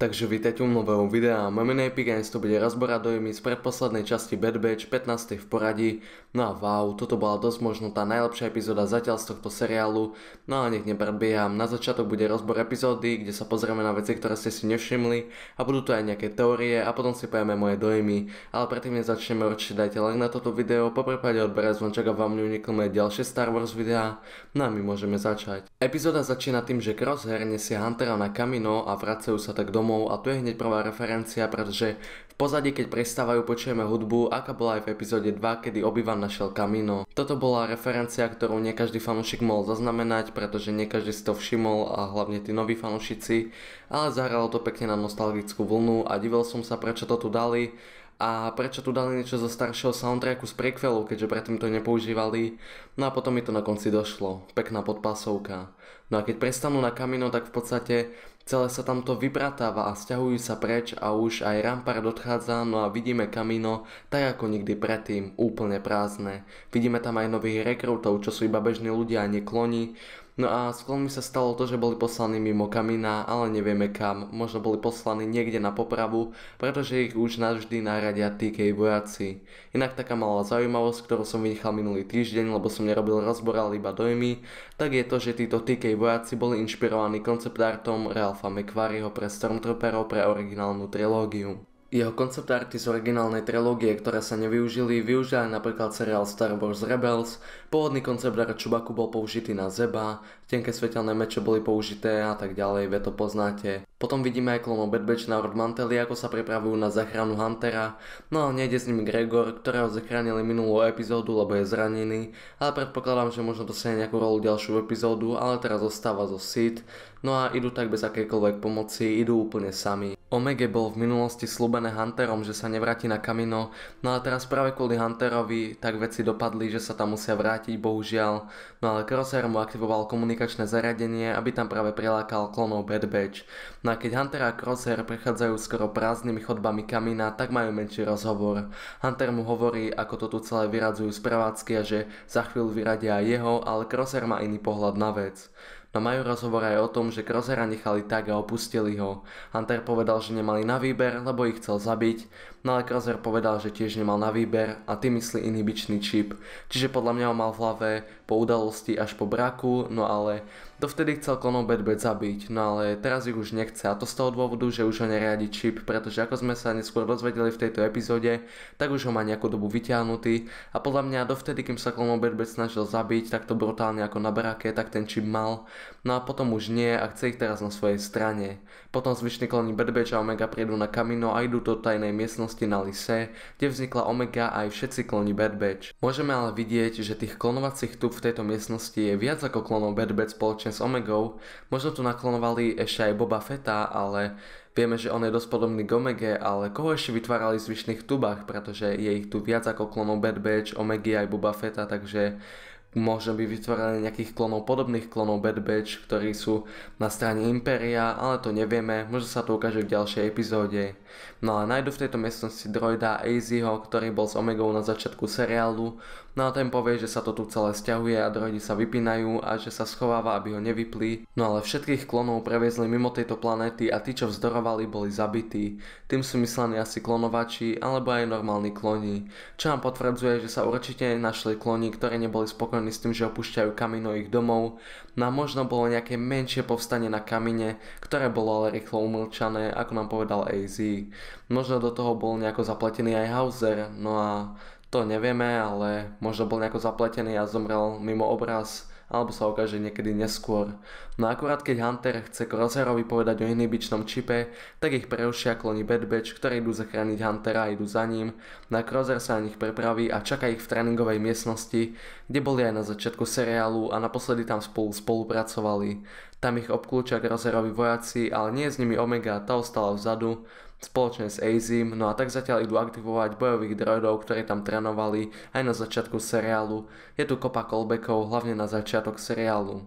Takže vítajte u nového videa. Moje meno je Pigains, to bude rozbor a dojmy z predposlednej časti Bad Batch, 15. v poradí. No a wow, toto bola dosť možno tá najlepšia epizóda zatiaľ z tohto seriálu. No a nech nepredbieham, na začiatok bude rozbor epizódy, kde sa pozrieme na veci, ktoré ste si nevšimli a budú tu aj nejaké teórie a potom si povieme moje dojmy. Ale predtým než začneme, určite dajte like na toto video, poprípade odberať zvonček a vám neuniknú moje ďalšie Star Wars videá. No a my môžeme začať. Epizóda začína tým, že Crosshair nesie Huntera na Kamino a vracajú sa tak domov. A tu je hneď prvá referencia, pretože v pozadí, keď pristávajú, počujeme hudbu, aká bola aj v epizóde 2, kedy Obi-Wan našiel Kamino. Toto bola referencia, ktorú nie každý fanúšik mohol zaznamenať, pretože nie každý si to všimol a hlavne tí noví fanúšici, ale zahralo to pekne na nostalgickú vlnu a divil som sa, prečo to tu dali. A prečo tu dali niečo zo staršieho soundtracku z prequelu, keďže predtým to nepoužívali. No a potom mi to na konci došlo. Pekná podpásovka. No a keď prestanú na Kamino, tak v podstate celé sa tamto vypratáva a sťahujú sa preč a už aj Rampart odchádza, no a vidíme Kamino tak ako nikdy predtým, úplne prázdne. Vidíme tam aj nových rekrútov, čo sú iba bežní ľudia a nie kloni. No a s klonmi sa stalo to, že boli poslaní mimo Kamina, ale nevieme kam. Možno boli poslaní niekde na popravu, pretože ich už navždy nahradia TK vojaci. Inak taká malá zaujímavosť, ktorú som vynechal minulý týždeň, lebo som nerobil rozbor, ale iba dojmy, tak je to, že títo TK vojaci boli inšpirovaní koncept artom Ralpha McQuarrieho pre Stormtrooperov pre originálnu trilógiu. Jeho koncept arty z originálnej trilógie, ktoré sa nevyužili, využili napríklad seriál Star Wars Rebels, pôvodný koncept art Chewbacca bol použitý na Zeba, tenké svetelné meče boli použité a tak ďalej, vy to poznáte. Potom vidíme aj klonov Bad Batch na Ord Manteli, ako sa pripravujú na záchranu Huntera, no ale nejde s nimi Gregor, ktorého zachránili minulú epizódu, lebo je zranený, ale predpokladám, že možno dosiahne nejakú rolu ďalšiu epizódu, ale teraz zostáva zo Sith, no a idú tak bez akejkoľvek pomoci, idú úplne sami. Omega bol v minulosti slúbené Hunterom, že sa nevráti na Kamino, no a teraz práve kvôli Hunterovi tak veci dopadli, že sa tam musia vrátiť, bohužiaľ, no ale Crosshair mu aktivoval komunikačné zariadenie, aby tam práve prilákal klonov Bad Batch. No a keď Hunter a Crosshair prechádzajú skoro prázdnymi chodbami Kamina, tak majú menší rozhovor. Hunter mu hovorí, ako to tu celé vyradzujú z prevádzky a že za chvíľu vyradia aj jeho, ale Crosshair má iný pohľad na vec. No majú rozhovor aj o tom, že Crosshaira nechali tak a opustili ho. Hunter povedal, že nemali na výber, lebo ich chcel zabiť, no ale Crosshair povedal, že tiež nemal na výber a tým myslí inhibičný čip. Čiže podľa mňa ho mal v hlave po udalosti až po braku, no ale dovtedy chcel klonov Bad Batch zabiť, no ale teraz ich už nechce a to z toho dôvodu, že už ho neriadi čip, pretože ako sme sa neskôr dozvedeli v tejto epizóde, tak už ho má nejakú dobu vyťahnutý a podľa mňa dovtedy, kým sa klonov Bad Batch snažil zabiť, tak to brutálne ako na barake, tak ten čip mal. No a potom už nie a chce ich teraz na svojej strane. Potom zvyšní kloni Bad Batch a Omega prídu na Kamino a idú do tajnej miestnosti na Lise, kde vznikla Omega a aj všetci kloni Bad Batch. Môžeme ale vidieť, že tých klonovacích tub v tejto miestnosti je viac ako klonov Bad Batch spoločne s Omegou. Možno tu naklonovali ešte aj Boba Fetta, ale vieme, že on je dosť podobný k Omege, ale koho ešte vytvárali v zvyšných tubách, pretože je ich tu viac ako klonov Bad Batch, Omegy aj Boba Fetta, takže možno by vytvorili nejakých klonov, podobných klonov Bad Batch, ktorí sú na strane Impéria, ale to nevieme, možno sa to ukáže v ďalšej epizóde. No a nájdu v tejto miestnosti droida AZho, ktorý bol s Omegou na začiatku seriálu, no a ten povie, že sa to tu celé sťahuje a droidi sa vypínajú a že sa schováva, aby ho nevypli. No ale všetkých klonov previezli mimo tejto planéty a tí, čo vzdorovali, boli zabití. Tým sú myslení asi klonovači alebo aj normálni kloni. Čo nám potvrdzuje, že sa určite našli kloni, ktorí neboli spokojní s tým, že opúšťajú Kamino ich domov. No a možno bolo nejaké menšie povstanie na Kamine, ktoré bolo ale rýchlo umlčané, ako nám povedal AZ. Možno do toho bol nejako zapletený aj Hauser, no a to nevieme, ale možno bol nejako zapletený a zomrel mimo obraz, alebo sa ukáže niekedy neskôr. No akurát keď Hunter chce Crosshairovi povedať o inhibičnom čipe, tak ich prerušia kloni Bad Batch, ktorí idú zachrániť Huntera a idú za ním. No a Crosshair sa na nich prepraví a čaká ich v tréningovej miestnosti, kde boli aj na začiatku seriálu a naposledy tam spolupracovali. Tam ich obklúčia Crosshairovi vojaci, ale nie s nimi Omega, tá ostala vzadu, spoločne s AZim, no a tak zatiaľ idú aktivovať bojových droidov, ktorí tam trénovali aj na začiatku seriálu. Je tu kopa callbackov, hlavne na začiatok seriálu.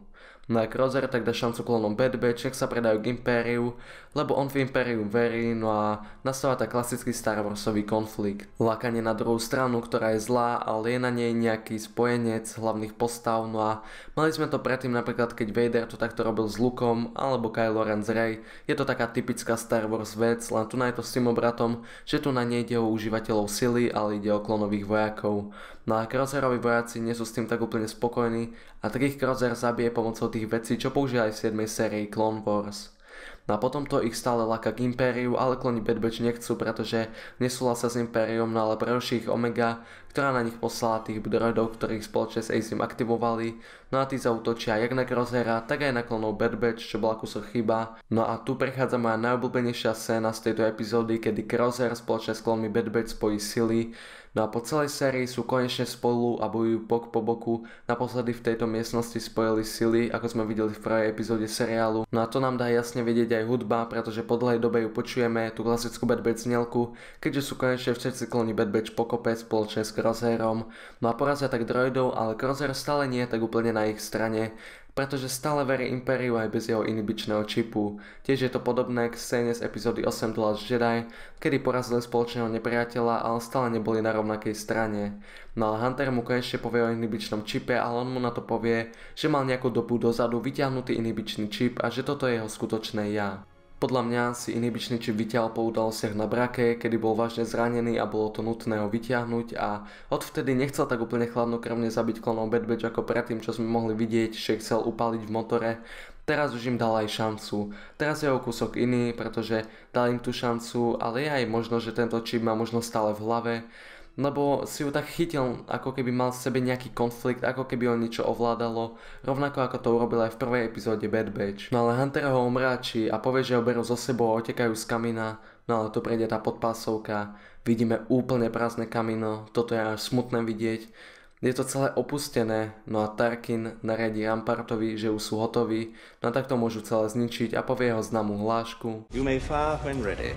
No a Crosshair tak dá šancu klonom Bad Batch, nech sa predajú k Impériu, lebo on v Impériu verí, no a nastáva tak klasický Star Warsový konflikt. Lákanie na druhú stranu, ktorá je zlá, ale je na nej nejaký spojenec hlavných postav, no a mali sme to predtým napríklad, keď Vader to takto robil s Lukom, alebo Kylo Ren s Rey. Je to taká typická Star Wars vec, len tu na je to s tým obratom, že tu na nejde o užívateľov sily, ale ide o klonových vojakov. No a Crosshairovi vojaci nie sú s tým tak úplne spokojní a tak ich Crosshair zabije pomocou tých vecí, čo používa aj v 7. sérii Clone Wars. No a potom to ich stále láka k Impériu, ale kloni Bad Batch nechcú, pretože nesúhlasia s Impériom, no ale preruší ich Omega, ktorá na nich poslala tých droidov, ktorých spoločne s ACM aktivovali, no a tí zaútočia jak na Crosshaira, tak aj na klonov Bad Batch, čo bola kusok chyba. No a tu prechádza moja najobľúbenejšia scéna z tejto epizódy, kedy Crosshair spoločne s klonmi Bad Batch spojí sily. No a po celej sérii sú konečne spolu a bojujú bok po boku. Naposledy v tejto miestnosti spojili sily, ako sme videli v prvej epizóde seriálu. No a to nám dá jasne vedieť aj hudba, pretože po dlhej dobe ju počujeme, tú klasickú Bad Batch znelku, keďže sú konečne všetci kloni Bad Batch pokope spoločne s Crosshairom. No a porazia tak droidov, ale Crosshair stále nie je tak úplne na ich strane, pretože stále verí Impériu aj bez jeho inhibičného čipu. Tiež je to podobné k scéne z epizódy 8 The Last Jedi, kedy porazili spoločného nepriateľa, ale stále neboli na rovnakej strane. No ale Hunter mu konečne povie o inhibičnom čipe, ale on mu na to povie, že mal nejakú dobu dozadu vyťahnutý inhibičný čip a že toto je jeho skutočné ja. Podľa mňa si inhibičný čip vyťahol po udalostiach na Brake, kedy bol vážne zranený a bolo to nutné ho vyťahnuť a odvtedy nechcel tak úplne chladnokrvne zabiť klonov Bad Batch ako predtým, čo sme mohli vidieť, že chcel upáliť v motore. Teraz už im dal aj šancu. Teraz je o kúsok iný, pretože dal im tú šancu, ale je aj možno, že tento čip má možno stále v hlave, lebo si ju tak chytil, ako keby mal v sebe nejaký konflikt, ako keby ho niečo ovládalo, rovnako ako to urobil aj v prvej epizóde Bad Batch. No ale Hunter ho omráči a povie, že ho berú so sebou a otekajú z kamína, no ale tu prejde tá podpásovka, vidíme úplne prázdne kamíno, toto je až smutné vidieť. Je to celé opustené, no a Tarkin nariadí Rampartovi, že už sú hotoví, no a takto môžu celé zničiť a povie jeho známú hlášku. You may fire when ready.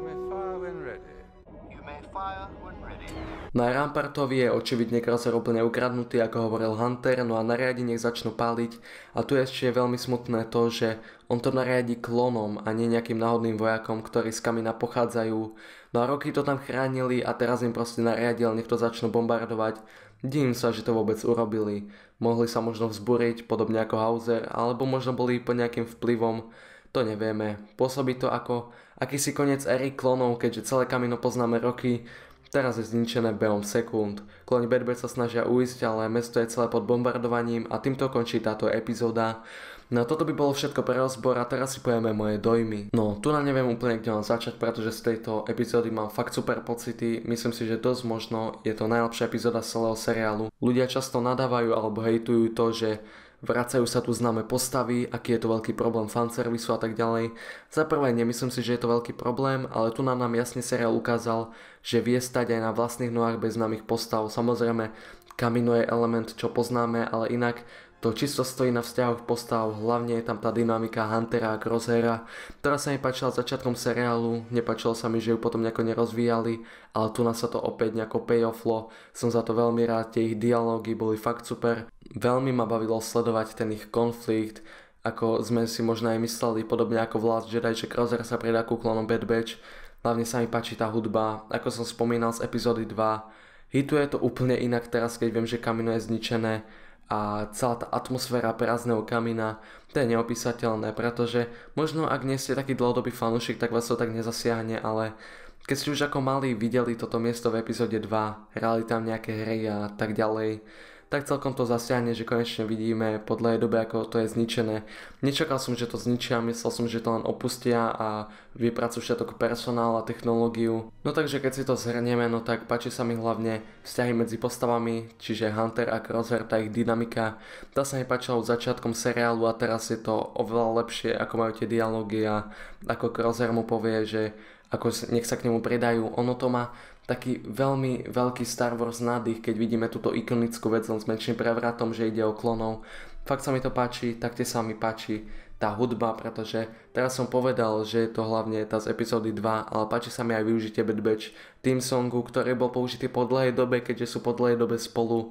Na Rampartovi je očividne Crosshair úplne ukradnutý, ako hovoril Hunter, no a nariadi nech začnú páliť. A tu ešte je veľmi smutné to, že on to nariadi klonom a nie nejakým náhodným vojakom, ktorí z kamína pochádzajú. No a roky to tam chránili a teraz im proste nariadil, nech to začnú bombardovať. Divím sa, že to vôbec urobili. Mohli sa možno vzburiť, podobne ako Hauser, alebo možno boli pod nejakým vplyvom. To nevieme. Pôsobí to ako akýsi koniec éry klonov, keďže celé kamino poznáme roky. Teraz je zničené behom sekúnd. Kloni Bad Batch sa snažia uísť, ale mesto je celé pod bombardovaním a týmto končí táto epizóda. No toto by bolo všetko pre rozbor a teraz si povieme moje dojmy. No tu nám neviem úplne kde mám začať, pretože z tejto epizódy mám fakt super pocity. Myslím si, že dosť možno je to najlepšia epizóda celého seriálu. Ľudia často nadávajú alebo hejtujú to, že vracajú sa tu známe postavy, aký je to veľký problém fanservisu a tak ďalej. Za prvé nemyslím si, že je to veľký problém, ale tu nám jasne seriál ukázal, že vie stať aj na vlastných nohách bez známych postav. Samozrejme, Kamino je element, čo poznáme, ale inak to čisto stojí na vzťahoch postav, hlavne je tam tá dynamika Huntera a Crosshaira, ktorá sa mi páčila začiatkom seriálu, nepáčilo sa mi, že ju potom nejako nerozvíjali, ale tu nás sa to opäť nejako payofflo, som za to veľmi rád, tie ich dialógy boli fakt super. Veľmi ma bavilo sledovať ten ich konflikt, ako sme si možno aj mysleli, podobne ako v Last Jedi, že Crosshair sa pridá ku klonom Bad Batch. Hlavne sa mi páči tá hudba, ako som spomínal z epizódy 2. Hituje to úplne inak teraz, keď viem, že kamino je zničené a celá tá atmosféra prázdneho kamína, to je neopísateľné, pretože možno ak nie ste taký dlhodobý fanúšik, tak vás to tak nezasiahne, ale keď ste už ako mali videli toto miesto v epizóde 2, hrali tam nejaké hry a tak ďalej, tak celkom to zasiahne, že konečne vidíme po dlhej dobe, ako to je zničené. Nečakal som, že to zničia, myslel som, že to len opustia a vypracujú všetok personál a technológiu. No takže keď si to zhrnieme, no tak páči sa mi hlavne vzťahy medzi postavami, čiže Hunter a Crosshair, tá ich dynamika. Tá sa mi páčila od začiatkom seriálu a teraz je to oveľa lepšie, ako majú tie dialógy a ako Crosshair mu povie, že ako nech sa k nemu pridajú. Ono to má taký veľmi veľký Star Wars nádych, keď vidíme túto ikonickú vec s menším prevratom, že ide o klonov. Fakt sa mi to páči, taktiež sa mi páči tá hudba, pretože teraz som povedal, že je to hlavne tá z epizódy 2, ale páči sa mi aj využitie Bad Batch theme songu, ktorý bol použitý po dlhej dobe, keďže sú po dlhej dobe spolu.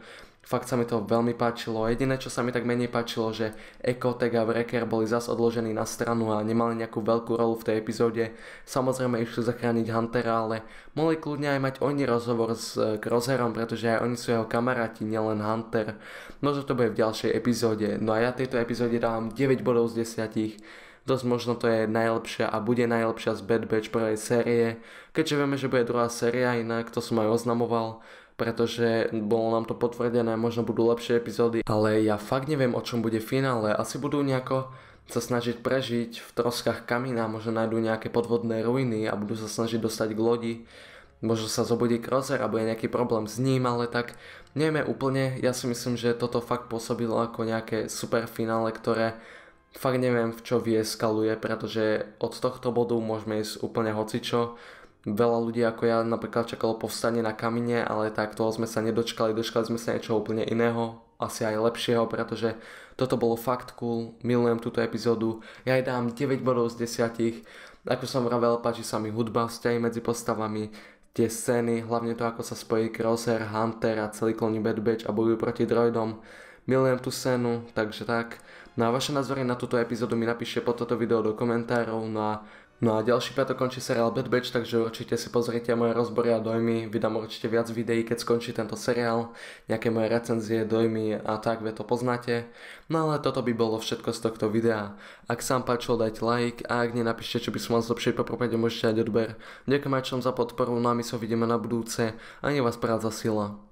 fakt sa mi to veľmi páčilo. Jediné, čo sa mi tak menej páčilo, že Ecotech a Wrecker boli zas odložení na stranu a nemali nejakú veľkú rolu v tej epizóde. Samozrejme išli zachrániť Huntera, ale mohli kľudne aj mať oni rozhovor s Crosshairom, pretože aj oni sú jeho kamaráti, nielen Hunter. Možno to bude v ďalšej epizóde. No a ja tejto epizóde dávam 9 bodov z 10. Dosť možno to je najlepšia a bude najlepšia z Bad Batch prvej série, keďže vieme, že bude druhá séria, inak to som aj oznamoval, pretože bolo nám to potvrdené, možno budú lepšie epizódy, ale ja fakt neviem, o čom bude finále. Asi budú nejako sa snažiť prežiť v troskách kamína, možno nájdú nejaké podvodné ruiny a budú sa snažiť dostať k lodi. Možno sa zobudí Crosshair a bude nejaký problém s ním, ale tak nevieme úplne. Ja si myslím, že toto fakt pôsobilo ako nejaké super finále, ktoré fakt neviem, v čo vyeskaluje, pretože od tohto bodu môžeme ísť úplne hocičo. Veľa ľudí ako ja napríklad čakalo povstanie na kamine, ale tak toho sme sa nedočkali, dočkali sme sa niečo úplne iného, asi aj lepšieho, pretože toto bolo fakt cool, milujem túto epizódu, ja jej dám 9 bodov z 10, ako som vravel, páči sa mi hudba, vzťahy medzi postavami, tie scény, hlavne to ako sa spojí Crosshair, Hunter a celý kloní Bad Batch a bojujú proti droidom, milujem tú scénu, takže tak. No a vaše názory na túto epizódu mi napíšte pod toto video do komentárov, No a ďalší piatok končí seriál Bad Batch, takže určite si pozrite moje rozbory a dojmy, vydám určite viac videí, keď skončí tento seriál, nejaké moje recenzie, dojmy a tak, vy to poznáte. No ale toto by bolo všetko z tohto videa. Ak sa vám páčilo, dajte like a ak nie, napíšte, čo by som mal zlepšiť, po prípade môžete dať odber. Ďakujem aj za podporu, no a my sa vidíme na budúce a nech vás práca sila.